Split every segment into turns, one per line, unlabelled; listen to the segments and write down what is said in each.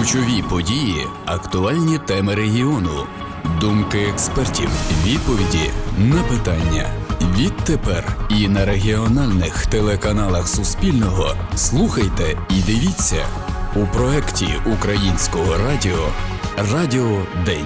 Ключові події, актуальні теми регіону, думки експертів, відповіді на питання. Відтепер і на регіональних телеканалах Суспільного слухайте і дивіться у проєкті Українського радіо «Радіо День».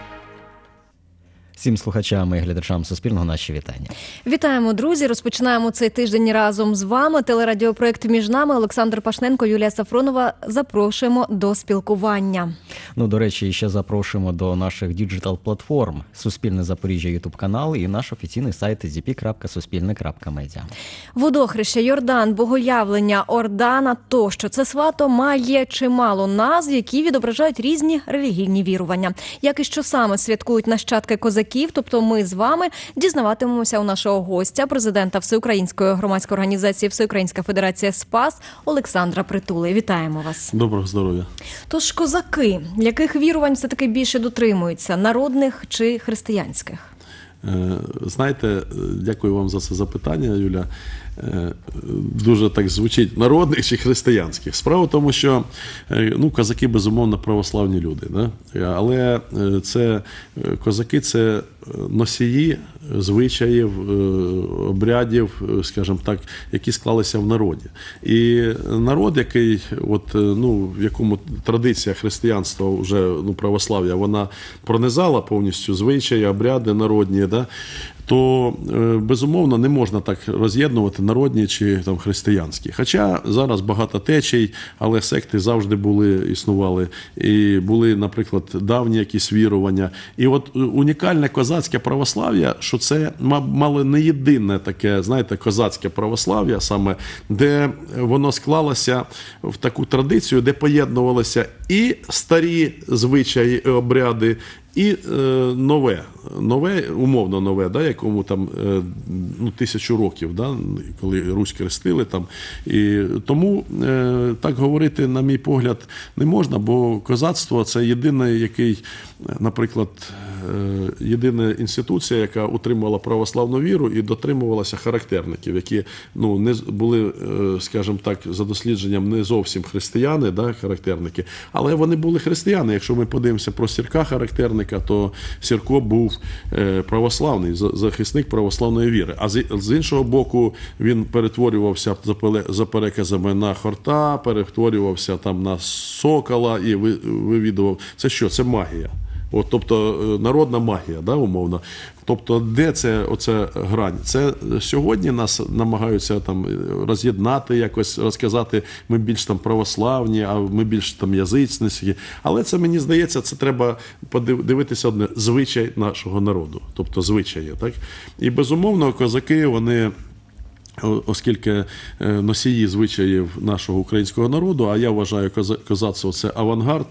Всім слухачам і глядачам Суспільного наші вітання.
Вітаємо, друзі! Розпочинаємо цей тиждень разом з вами. Телерадіопроект «Між нами». Олександр Пашненко, Юлія Сафронова. Запрошуємо до спілкування.
До речі, ще запрошуємо до наших діджитал-платформ Суспільне Запоріжжя ютуб-канал і наш офіційний сайт sdp.suspilne.media.
Водохреща, Йордан, Богоявлення, Ордана тощо. Це свято має чимало назв, які відображають різні релігійні вірування. Як і що саме святкують нащадки козаків, тобто ми з вами дізнаватимемося у нашого гостя, президента Всеукраїнської громадської організації Всеукраїнська Федерація Спас Олександра Притули. Вітаємо вас.
Доброго здоров'я.
Тож козаки, яких вірувань все-таки більше дотримуються, народних чи християнських?
Знаєте, дякую вам за це запитання, Юля. Дуже так звучить, народних чи християнських. Справа в тому, що козаки, безумовно, православні люди. Да? Але козаки – це носії звичаїв, обрядів, скажімо так, які склалися в народі. І народ, який, в якому традиція християнства, вже православ'я, вона пронизала повністю звичаї, обряди народні, да? То, безумовно, не можна так роз'єднувати народні чи там християнські. Хоча зараз багато течій, але секти завжди існували. І були, наприклад, давні якісь вірування. І от унікальне козацьке православ'я, що це мало не єдине таке, знаєте, козацьке православ'я, саме, де воно склалося в таку традицію, де поєднувалися і старі звичаї, і обряди, і умовно нове, да, якому там 1000 років, да, коли Русь хрестили там. І тому так говорити, на мій погляд, не можна, бо козацтво – це єдина інституція, яка утримувала православну віру і дотримувалася характерників, які не були, скажімо так, за дослідженням не зовсім християни, да, характерники, але вони були християни. Якщо ми подивимося про Сірка характерника, то Сірко був православний, захисник православної віри. А з іншого боку, він перетворювався за переказами на хорта, перетворювався там на сокола і вивідував. Це що? Це магія. Тобто народна магія, да, умовно. Тобто де оця грань? Це сьогодні нас намагаються там роз'єднати, якось розказати, ми більш там православні, а ми більш там язичницькі. Але це, мені здається, це треба подивитися одне – звичай нашого народу. Тобто звичаї, так? І, безумовно, козаки, вони, оскільки носії звичаїв нашого українського народу, а я вважаю, козацтво – це авангард,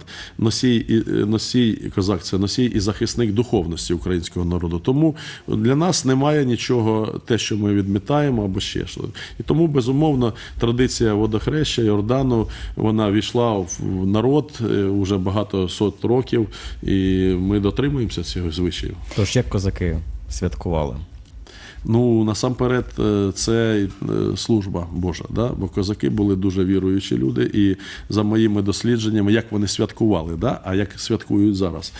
козак – це носій і захисник духовності українського народу. Тому для нас немає нічого, те, що ми відмітаємо, або ще щось. І тому, безумовно, традиція водохреща, Йордану, вона війшла в народ вже багато сот років, і ми дотримуємося цього звичаю.
Тож як козаки святкували?
Насамперед, це служба Божа, да? Бо козаки були дуже віруючі люди, і за моїми дослідженнями, як вони святкували, да? А як святкують зараз.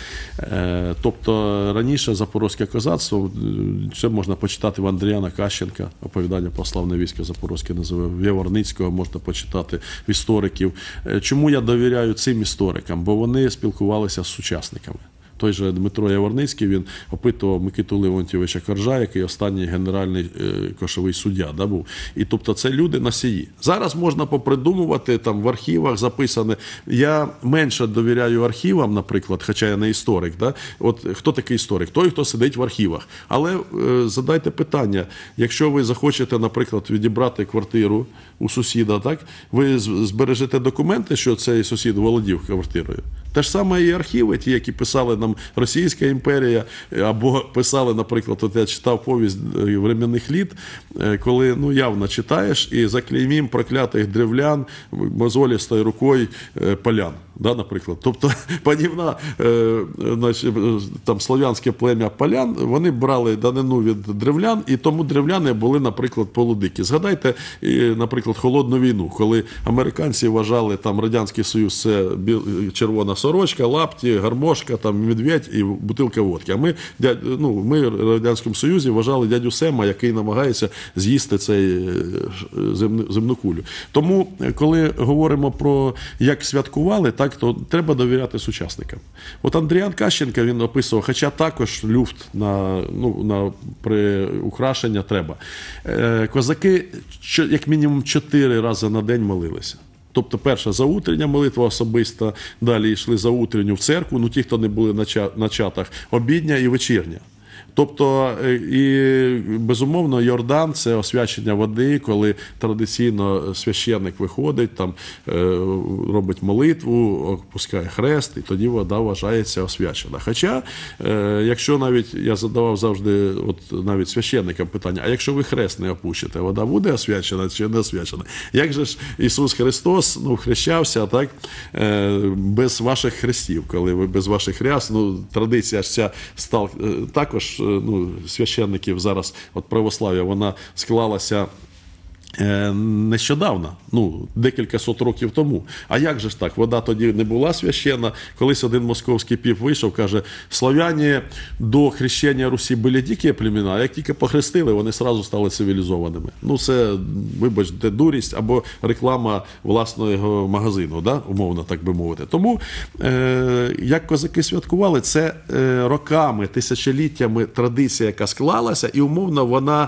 Тобто, раніше запорозьке козацтво, це можна почитати в Андріана Кащенка, оповідання про славне військо Запорозьке називає, в Яворницького можна почитати, в істориків. Чому я довіряю цим історикам? Бо вони спілкувалися з сучасниками. Той же Дмитро Яворницький, він опитував Микиту Леонтійовича Коржа, який останній генеральний кошовий суддя, да, був. І тобто це люди носії. Зараз можна попридумувати, там в архівах записане. Я менше довіряю архівам, наприклад, хоча я не історик. Да? От хто такий історик? Той, хто сидить в архівах. Але задайте питання, якщо ви захочете, наприклад, відібрати квартиру у сусіда, так? Ви збережете документи, що цей сусід володів квартирою? Те ж саме і архіви, ті, які писали нам Російська імперія, або писали, наприклад, от я читав повість временних літ, коли явно читаєш і заклеймім проклятих древлян мозолістою рукою полян. да, наприклад. Тобто панівна, там слов'янське плем'я полян, вони брали данину від древлян, і тому древляни були, наприклад, полудикі. Згадайте, наприклад, Холодну війну, коли американці вважали, там Радянський Союз – це червона сорочка, лапті, гармошка, там медведь і бутилка водки. А ми в Радянському Союзі вважали дядю Сема, який намагається з'їсти цей земну кулю. Тому, коли говоримо про як святкували, так, то треба довіряти сучасникам. От Андріан Кащенко, він описував, хоча також люфт на приукрашення треба. Козаки як мінімум 4 рази на день молилися. Тобто перша заутрення молитва особиста, далі йшли заутренню в церкву, ті, хто не були на чатах, обідня і вечірня. Тобто, і, безумовно, Йордан – це освячення води, коли традиційно священник виходить, там, робить молитву, опускає хрест, і тоді вода вважається освячена. Хоча, якщо навіть, я задавав завжди навіть священникам питання, а якщо ви хрест не опущите, вода буде освячена чи не освячена? Як же ж Ісус Христос хрещався, так, без ваших хрестів, коли ви без ваших хрест, традиція ж ця також священників зараз, православ'я, вона склалася нещодавно, декілька сот років тому. А як же ж так? Вода тоді не була священна. Колись один московський піп вийшов, каже, славяні до хрещення Русі були дикі племена, а як тільки похрестили, вони одразу стали цивілізованими. Це, вибачте, дурість або реклама власного магазину, да? Умовно, так би мовити. Тому, як козаки святкували, це роками, тисячоліттями традиція, яка склалася, і умовно вона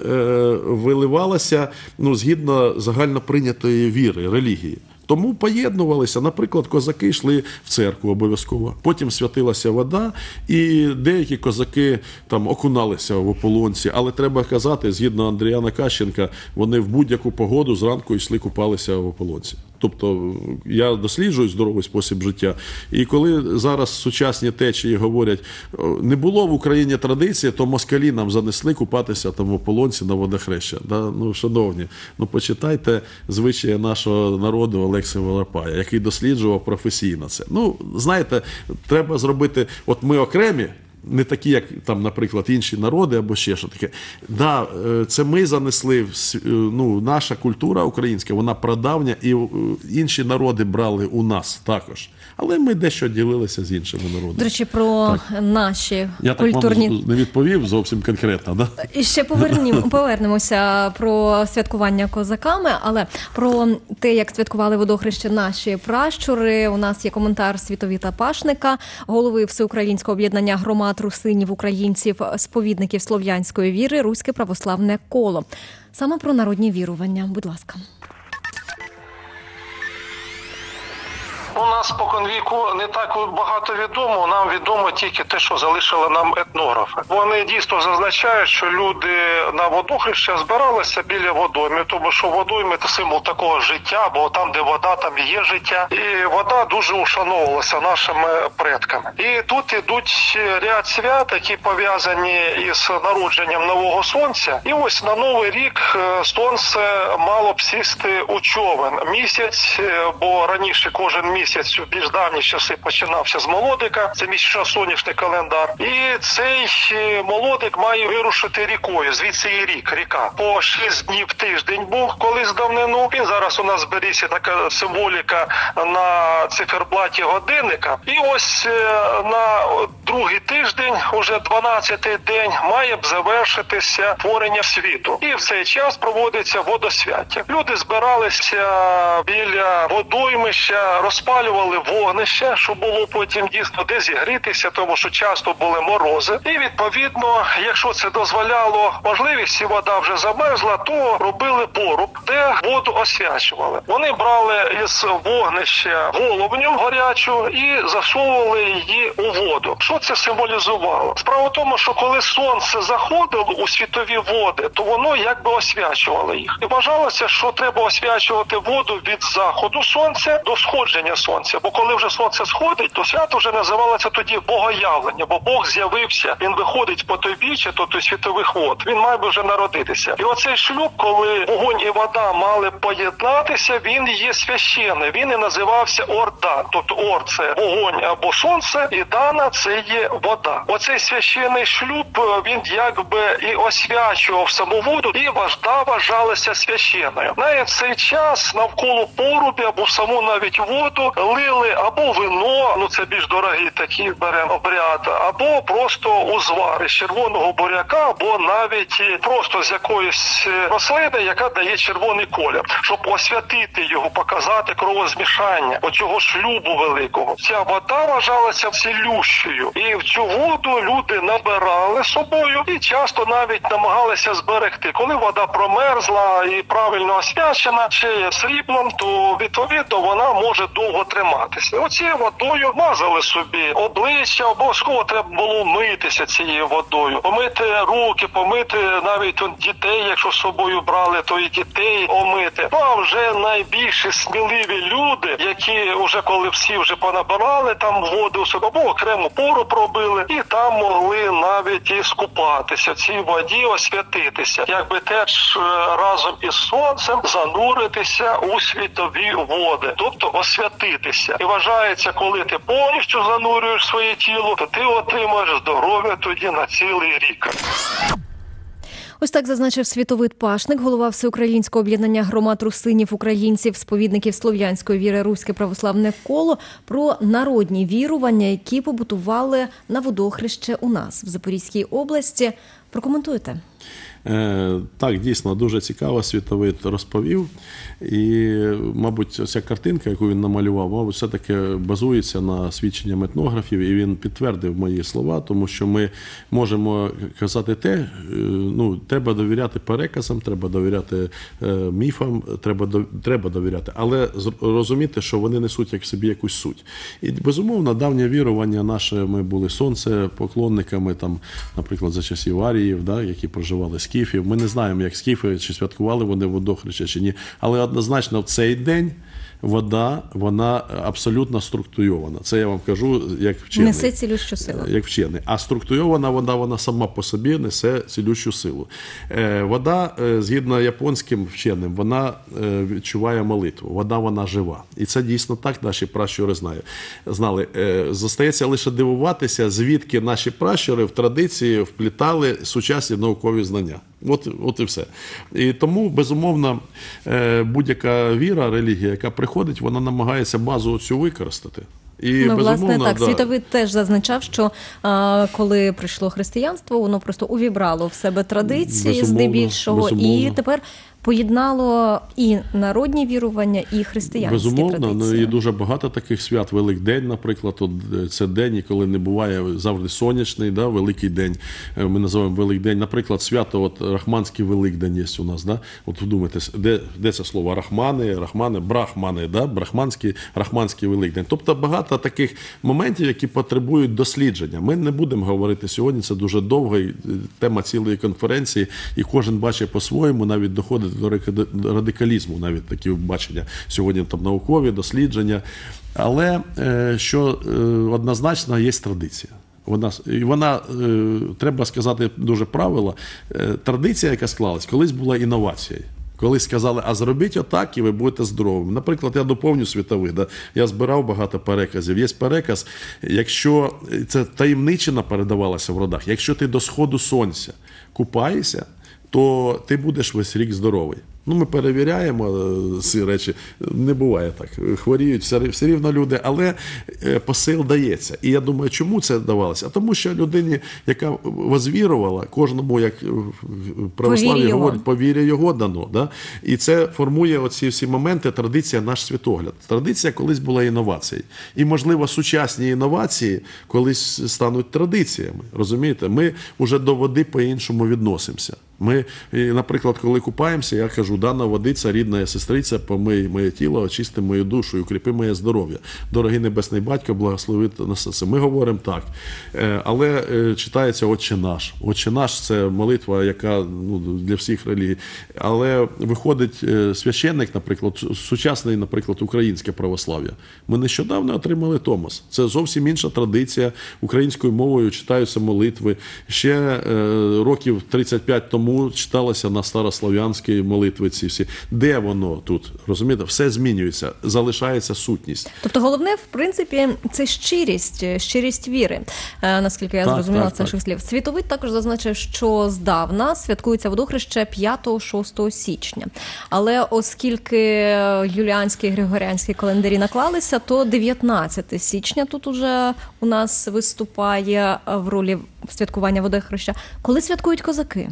виливалася згідно загально прийнятої віри, релігії. Тому поєднувалися, наприклад, козаки йшли в церкву обов'язково, потім святилася вода, і деякі козаки там окуналися в ополонці, але треба казати, згідно Андріана Кащенка, вони в будь-яку погоду зранку йшли купалися в ополонці. Тобто я досліджую здоровий спосіб життя, і коли зараз сучасні течії говорять, не було в Україні традиції, то москалі нам занесли купатися там в ополонці на водохреща. Да? Шановні, почитайте звичаї нашого народу Олекси Волопая, який досліджував професійно це. Знаєте, треба зробити, ми окремі, не такі, як, там, наприклад, інші народи або ще що таке. Да, це ми занесли, наша культура українська, вона прадавня, і інші народи брали у нас також. Але ми дещо ділилися з іншими народами.
До речі, про наші культурні...
Я так вам не відповів зовсім конкретно, да?
І ще повернемося про святкування козаками, але про те, як святкували водохреще наші пращури. У нас є коментар Світовіта Пашника, голови Всеукраїнського об'єднання громад русинів, українців, сповідників слов'янської віри, Руське православне коло. Саме про народні вірування. Будь ласка.
У нас споконвіку не так багато відомо, нам відомо тільки те, що залишили нам етнографи. Вони дійсно зазначають, що люди на водохреща збиралися біля водойми, тому що водойми – це символ такого життя, бо там, де вода, там і є життя. І вода дуже ушановувалася нашими предками. І тут ідуть ряд свят, які пов'язані із народженням нового сонця. І ось на Новий рік сонце мало б сісти у човен місяць, бо раніше кожен місяць в більш давні часи починався з молодика, це місячно-сонячний календар. І цей молодик має вирушити рікою, звідси і ріка. По 6 днів тиждень був колись давнину. Він зараз у нас зберігся така символіка на циферблаті годинника. І ось на другий тиждень, уже 12-й день, має б завершитися творення світу. І в цей час проводиться водосвяття. Люди збиралися біля водоймища, розпалювали вогнище, щоб було потім дійсно де зігрітися, тому що часто були морози. І відповідно, якщо це дозволяло можливість, і вода вже замерзла, то робили поруб, де воду освячували. Вони брали із вогнища головню гарячу і засовували її у воду. Що це символізувало? Справа в тому, що коли сонце заходило у світові води, то воно якби освячувало їх. І вважалося, що треба освячувати воду від заходу сонця до сходження сонця. Бо коли вже сонце сходить, то свято вже називалося тоді Богоявлення, бо Бог з'явився, він виходить по той біччя, тобто світових вод, він має би вже народитися. І оцей шлюб, коли вогонь і вода мали поєднатися, він є священний, він і називався Ордан. Тобто Ор – це вогонь або сонце, і Дана – це є вода. Оцей священний шлюб, він якби і освячував саму воду, і вода вважалася священною. Навіть в цей час навколо порубі або саму навіть воду лили або вино, ну це більш дорогі такі беремо обряд, або просто узвари з червоного буряка, або навіть просто з якоїсь рослини, яка дає червоний колір, щоб освятити його, показати кровозмішання оцього шлюбу великого. Ця вода вважалася цілющою, і в цю воду люди набирали собою і часто навіть намагалися зберегти. Коли вода промерзла і правильно освячена, ще сріблом, то відповідно вона може довго триматися. Оцією водою мазали собі обличчя, обов'язково треба було митися цією водою, помити руки, помити навіть дітей, якщо з собою брали, то і дітей омити. Ну а вже найбільш сміливі люди, які вже коли всі вже понабирали там воду собі, або окрему пору пробили, і там могли навіть і скупатися в цій воді, освятитися, якби теж разом із сонцем зануритися у світові води, тобто освятитися. І вважається, коли ти повністю занурюєш своє тіло, то ти отримаєш здоров'я тоді на цілий рік.
Ось так зазначив Світовид Пашник, голова Всеукраїнського об'єднання громад русинів, українців, сповідників слов'янської віри Руське православне коло про народні вірування, які побутували на водохреще у нас в Запорізькій області. Прокоментуйте.
Так, дійсно, дуже цікаво Світовид розповів. І, мабуть, ця картинка, яку він намалював, мабуть, все-таки базується на свідченням етнографів, і він підтвердив мої слова, тому що ми можемо казати треба довіряти переказам, треба довіряти міфам, треба довіряти, але розуміти, що вони несуть як в собі якусь суть. І, безумовно, давнє вірування наше, ми були сонцепоклонниками, там, наприклад, за часів аріїв, які проживали скіфів. Ми не знаємо, як скіфи, чи святкували вони водохреща, чи ні. Але однозначно в цей день вода, вона абсолютно структуйована. Це я вам кажу, як вчений.
Несе цілющу силу.
Як вчений. А структуйована вода, вона сама по собі несе цілющу силу. Вода, згідно японським вченим, вона відчуває молитву. Вода, вона жива. І це дійсно так наші пращури знали. Зостається лише дивуватися, звідки наші пращури в традиції вплітали сучасні наукові знання. От і все. І тому, безумовно, будь-яка віра, релігія, яка приходить, вона намагається базу цю використати. І,
власне, так. Світовид теж зазначав, що коли прийшло християнство, воно просто увібрало в себе традиції здебільшого, і тепер поєднало і народні вірування, і християнські традиції.
Безумовно, і дуже багато таких свят. Великдень, наприклад, це день, коли не буває завжди сонячний, Великий день. Ми називаємо Великдень. Наприклад, свято Рахманський Великдень є у нас. От вдумайтесь, де це слово? Брахмани, Рахманський Великдень. Тобто багато таких моментів, які потребують дослідження. Ми не будемо говорити сьогодні, це дуже довга тема цілої конференції, і кожен бачить по-своєму, навіть доходить до радикалізму, навіть такі бачення. Сьогодні там наукові дослідження. Але що однозначно є традиція. Вона, треба сказати дуже правило, традиція, яка склалась, колись була інновацією. Коли сказали, а зробіть отак, і ви будете здоровими. Наприклад, я доповню Світовида, я збирав багато переказів. Є переказ, якщо це таємничина передавалася в родах, якщо ти до сходу сонця купаєшся, то ти будеш весь рік здоровий. Ми перевіряємо ці речі, не буває так. Хворіють все рівно люди, але посил дається. І я думаю, чому це давалося? А тому що людині, яка возвірувала, кожному, як в православ'ї говорять, по вірі його дано. І це формує оці всі моменти, традиція, наш світогляд. Традиція колись була інновацією. І, можливо, сучасні інновації колись стануть традиціями. Розумієте? Ми вже до води по-іншому відносимося. Ми, наприклад, коли купаємося, я кажу, дана водиця, рідна сестриця, помий моє тіло, очисти мою душу і укріпи моє здоров'я. Дорогий Небесний Батько, благослови нас все. Ми говоримо так. Але читається «Отче наш». «Отче наш» – це молитва, яка для всіх релігій. Але виходить священник, наприклад, сучасний, наприклад, українське православ'я. Ми нещодавно отримали Томос. Це зовсім інша традиція. Українською мовою читаються молитви. Ще років 35 тому читалося на старослов'янській молитви ці всі. Де воно тут? Розумієте? Все змінюється. Залишається сутність.
Тобто головне, в принципі, це щирість віри, наскільки я зрозуміла з ваших слів. Світовид також зазначив, що здавна святкується водохреще 5-6 січня. Але оскільки юліанські і григоріанські календарі наклалися, то 19 січня тут уже у нас виступає в ролі святкування водохреща. Коли святкують козаки?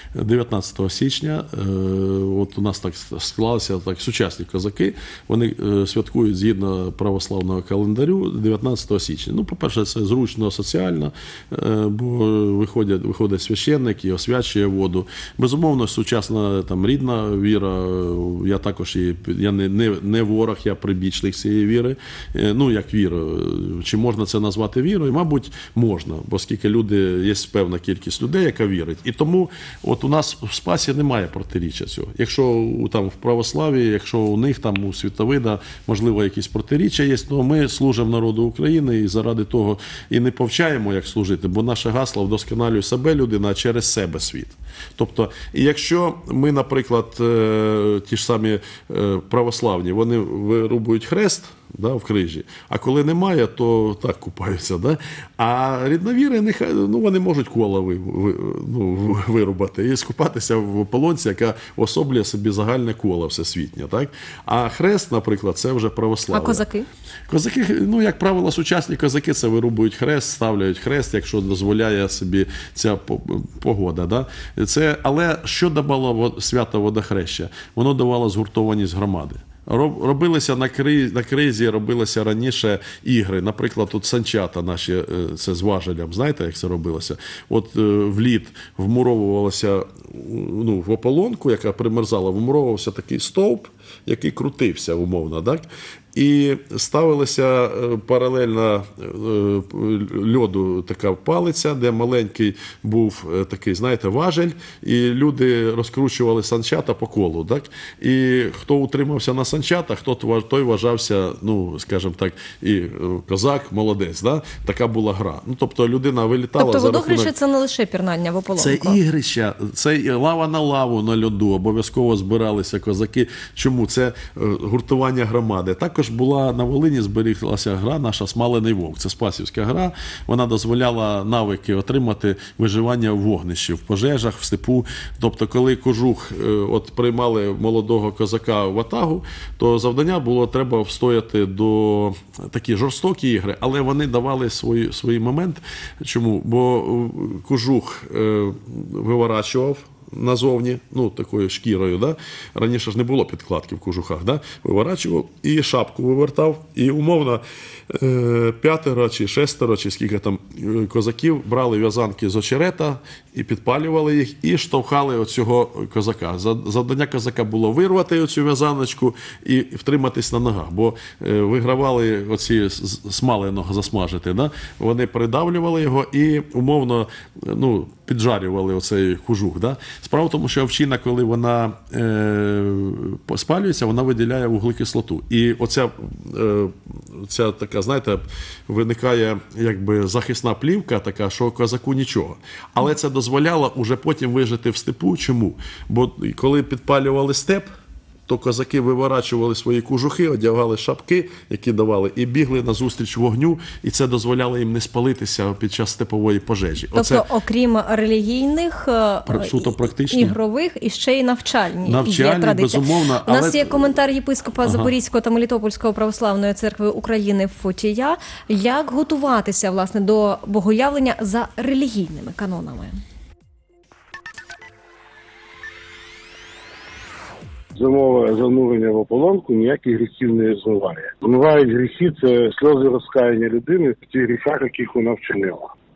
19 січня, от у нас так склалося, так, сучасні козаки, вони святкують згідно православного календарю 19 січня. Ну, по-перше, це зручно соціально, бо виходить священник і освячує воду. Безумовно, сучасна там рідна віра, я також я не ворог, я прибічник цієї віри. Ну, як віра, чи можна це назвати вірою? Мабуть, можна, бо скільки є певна кількість людей, яка вірить. І тому от у нас в Спасі немає протиріччя цього. Якщо там в православі, якщо у них там у Світовида, можливо, якісь протиріччя є, то ми служимо народу України і заради того і не повчаємо, як служити, бо наше гасло «Вдосконалюй себе, людина, а через себе світ». Тобто, і якщо ми, наприклад, ті ж самі православні, вони вирубують хрест, в крижі, а коли немає, то так купаються. Да? А рідновіри, вони можуть кола вирубати і скупатися в ополонці, яка особлює собі загальне коло всесвітнє. Так? А хрест, наприклад, це вже православ'я.
А козаки?
Козаки, як правило, сучасні козаки це вирубують хрест, ставляють хрест, якщо дозволяє собі ця погода. Да? Але що давало свято водохреща? Воно давало згуртованість громади. Робилися на кризі, робилися раніше ігри. Наприклад, тут санчата наші, це з важелем, знаєте, як це робилося? От в лід вмуровувалося, в ополонку, яка примерзала, вмуровувався такий стовп, який крутився умовно, так? І ставилася паралельно льоду така палиця, де маленький був такий, знаєте, важель, і люди розкручували санчата по колу. Так? І хто утримався на санчатах, той вважався, скажімо так, і козак, молодець. Да? Така була гра. Тобто людина вилітала.
Тобто водохреще – це не лише пірнання в ополонку?
Це ігрища, це лава на лаву на льоду, обов'язково збиралися козаки. Чому? Це гуртування громади. Також була на Волині, зберіглася гра наша «Смалений вовк». Це спасівська гра. Вона дозволяла навики отримати виживання в вогнищі, в пожежах, в степу. Тобто, коли кожух приймали молодого козака в атагу, то завдання було, треба встояти до такі жорстокі ігри, але вони давали свій момент. Чому? Бо кожух виворачував назовні, такою шкірою, да? Раніше ж не було підкладки в кожухах, да? Виворачував і шапку вивертав, і умовно 5 чи 6 чи скільки там козаків брали в'язанки з очерета і підпалювали їх, і штовхали оцього козака. Завдання козака було вирвати оцю в'язаночку і втриматись на ногах, бо вигравали оці смаленого засмажити, да? Вони придавлювали його і умовно, піджарювали оцей кожух. Да? Справа в тому, що овчина, коли вона спалюється, вона виділяє вуглекислоту. І ця така, знаєте, виникає якби захисна плівка така, що козаку нічого. Але це дозволяло уже потім вижити в степу. Чому? Бо коли підпалювали степ, то козаки виворачували свої кожухи, одягали шапки, які давали, і бігли назустріч вогню, і це дозволяло їм не спалитися під час степової пожежі.
Тобто, окрім релігійних,
суто практичні,
ігрових, і ще й навчальні є традиція.
Безумовно.
У нас є коментар єпископа Запорізького та Мелітопольського православної церкви України Фотія. Як готуватися, власне, до богоявлення за релігійними канонами?
Зимове занурення в ополонку ніяких гріхів не змиває. Змивають гріхи – це сльози розкаяння людини в тих гріхах, яких вона вчинила.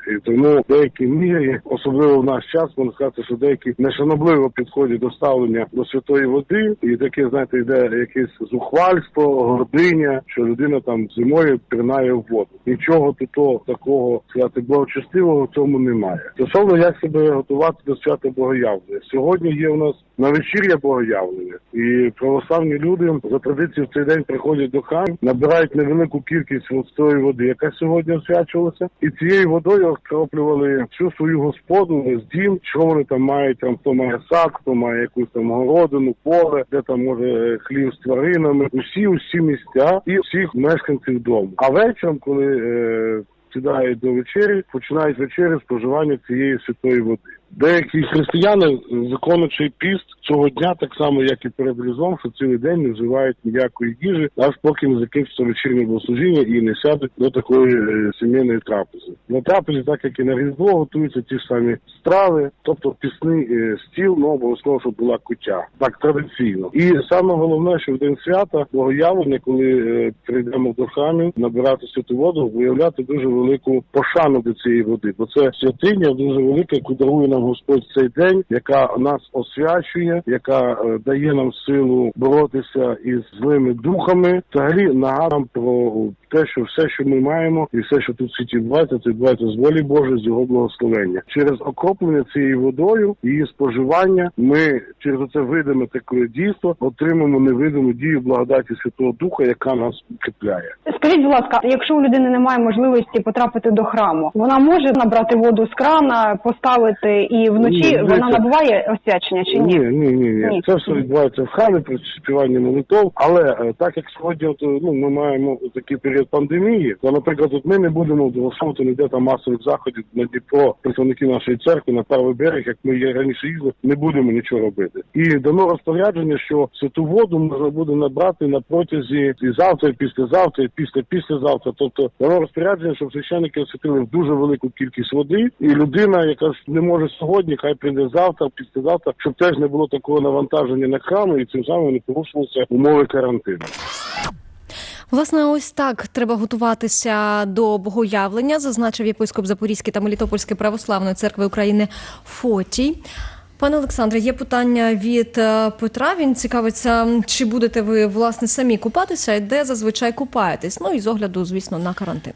І тому в деякій мірі, особливо в наш час, можна сказати, що деякі нешанобливо підходять до ставлення до святої води, і таке, знаєте, йде якесь зухвальство, гординя, що людина там зимою пірнає в воду. Нічого тут такого, сказати, благочестивого в цьому немає. Стосовно, як себе готувати до свята Богоявлення. Сьогодні є у нас навечір'я Богоявлення, і православні люди за традицією в цей день приходять до храму, набирають невелику кількість святої води, яка сьогодні освячувалася, і цією водою окроплювали всю свою господу, весь дім, що вони там мають, там хто має сад, хто має якусь там городину, поле, де там може хлів з тваринами, усі місця і всіх мешканців дому. А вечором, коли сідають до вечері, починають вечерю споживання цієї святої води. Деякі християни, виконуючи піст цього дня, так само, як і перед Різдвом, що цілий день не вживають ніякої їжі, аж поки не закінчиться вечірнє богослужіння і не сядуть до такої сімейної трапези. На трапезі, так як і на Різдво, готуються ті ж самі страви, тобто пісний стіл, ну обов'язково, щоб була куття. Так, традиційно. І саме головне, що в день свята, Богоявлення, коли прийдемо до храмів, набирати святу воду, виявляти дуже велику пошану до цієї води. Бо це святиня дуже велика, яку дарує нам Господь в цей день, яка нас освячує, яка дає нам силу боротися із злими духами. Взагалі нагадам про те, що все, що ми маємо, і все, що тут в світі відбувається, це відбувається з волі Божої, з його благословення. Через окроплення цією водою, її споживання, ми через це видиме таке дійство отримаємо невидиму дію благодаті Святого Духа, яка нас укріпляє.
Скажіть, будь ласка, якщо у людини немає можливості потрапити до храму, вона може набрати воду з крана, поставити і вночі вона набуває освячення чи ні?
Ні. Це все відбувається в храмі при співанні молитов, але так як сьогодні ми маємо такий період пандемії, то, наприклад, ми не будемо влаштовувати ніде там масових заходів на Дніпро, представники нашої церкви, на правий берег, як ми раніше їздили, не будемо нічого робити. І дано розпорядження, що святу воду можна буде набрати на протязі і завтра, і післязавтра, і післязавтра. Тобто дано розпорядження, щоб священники освятили в дуже велику кількість води, і людина, яка не може сьогодні, хай прийде завтра, післязавтра, щоб теж не було такого навантаження на храми, і цим самим не порушувалися умови карантину.
Власне, ось так треба готуватися до Богоявлення, зазначив єпископ Запорізької та Мелітопольської православної церкви України Фотій. Пане Олександре, є питання від Петра. Він цікавиться, чи будете ви, власне, самі купатися і де зазвичай купаєтесь? Ну і з огляду, звісно, на карантин.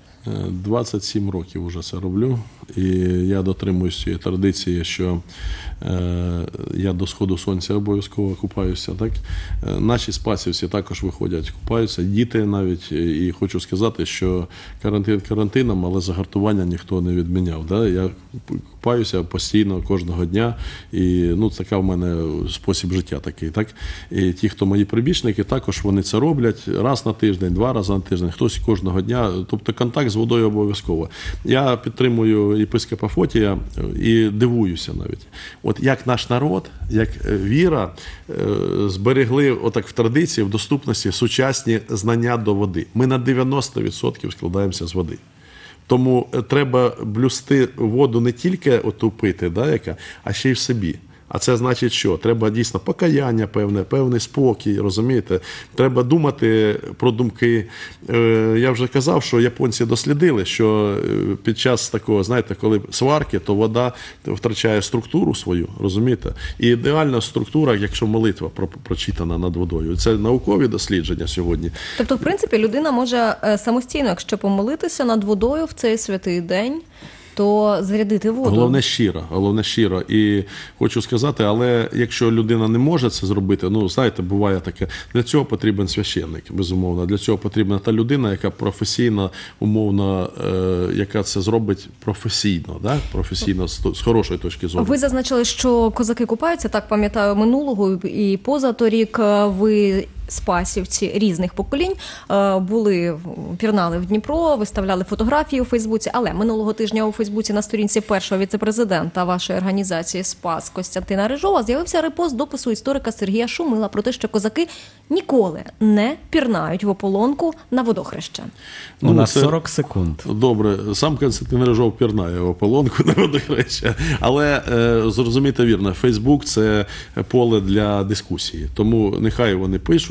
27 років вже це роблю, і я дотримуюсь цієї традиції, що я до сходу сонця обов'язково купаюся. Так? Наші спасівці також виходять, купаються, діти навіть, і хочу сказати, що карантин карантином, але загартування ніхто не відміняв. Да? Я купаюся постійно, кожного дня, і така в мене спосіб життя такий. Так? І ті, хто мої прибічники, також вони це роблять раз на тиждень, 2 рази на тиждень, хтось кожного дня, тобто контакт з водою обов'язково. Я підтримую єпископа Фотія і дивуюся навіть. От як наш народ, як віра зберегли отак в традиції, в доступності сучасні знання до води. Ми на 90% складаємося з води. Тому треба блюсти воду не тільки оту пити, а ще й в собі. А це значить що? Треба дійсно покаяння певне, певний спокій, розумієте? Треба думати про думки. Я вже казав, що японці дослідили, що під час такого, знаєте, коли сварки, то вода втрачає структуру свою, розумієте? І ідеальна структура, якщо молитва прочитана над водою. Це наукові дослідження сьогодні.
Тобто, в принципі, людина може самостійно, якщо помолитися над водою в цей святий день, то зарядити воду.
Головне щиро. І хочу сказати, але якщо людина не може це зробити, знаєте, буває таке, для цього потрібен священник, безумовно. Для цього потрібна та людина, яка професійно, умовно, яка це зробить професійно, з хорошої точки зору. Ви
зазначили, що козаки купаються, так пам'ятаю, минулого і позаторік ви спасівці різних поколінь пірнали в Дніпро, виставляли фотографії у Фейсбуці, але минулого тижня у Фейсбуці на сторінці першого віце-президента вашої організації «Спас» Костянтина Рижова з'явився репост допису історика Сергія Шумила про те, що козаки ніколи не пірнають в ополонку на водохреще.
У нас 40 секунд.
Добре, сам Костянтин Рижов пірнає в ополонку на водохреще, але зрозумійте вірно, Фейсбук – це поле для дискусії, тому нехай вони пишуть,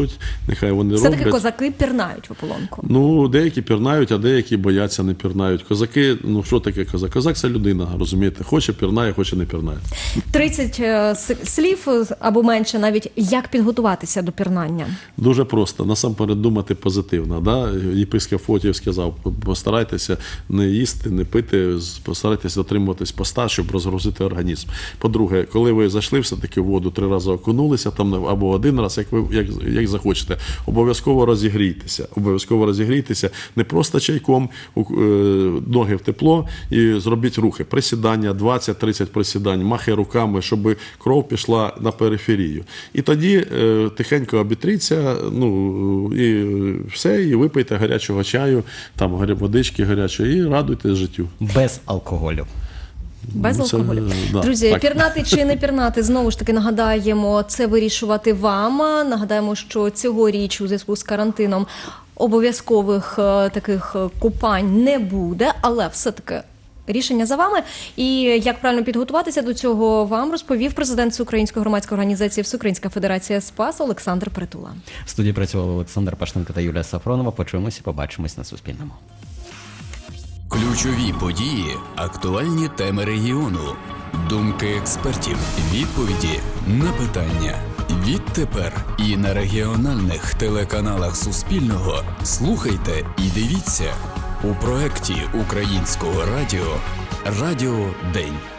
можуть, нехай вони роблять.
Все-таки козаки пірнають в ополонку.
Ну, деякі пірнають, а деякі бояться, не пірнають. Козаки, ну що таке козак? Козак – це людина, розумієте? Хоче пірнає, хоче не пірнає.
30 слів або менше навіть, як підготуватися до пірнання?
Дуже просто. Насамперед думати позитивно. Да? Єпископ Фотієв сказав, постарайтеся не їсти, не пити, постарайтеся дотримуватись поста, щоб розгрузити організм. По-друге, коли ви зайшли все-таки в воду, 3 рази окунулися, там, або 1 раз, як захочете, обов'язково розігрійтеся. Обов'язково розігрійтеся. Не просто чайком, ноги в тепло і зробіть рухи. Присідання, 20-30 присідань, махи руками, щоб кров пішла на периферію. І тоді тихенько обітріться, ну, і все, і випийте гарячого чаю, там водички гарячої, і радуйтесь життю.
Без алкоголю.
Без алкоголю.
Да,
Друзі,
так.
пірнати чи не пірнати, знову ж таки нагадаємо, це вирішувати вам. Нагадаємо, що цьогоріч у зв'язку з карантином обов'язкових таких купань не буде, але все-таки рішення за вами. І як правильно підготуватися до цього, вам розповів президент Всеукраїнської громадської організації Всеукраїнська федерація СПАС Олександр Притула.
В студії працювали Олександр Пашненко та Юлія Сафронова. Почуємося і побачимось на Суспільному.
Ключові події, актуальні теми регіону, думки експертів, відповіді на питання. Відтепер і на регіональних телеканалах Суспільного слухайте і дивіться у проекті Українського радіо «Радіо День».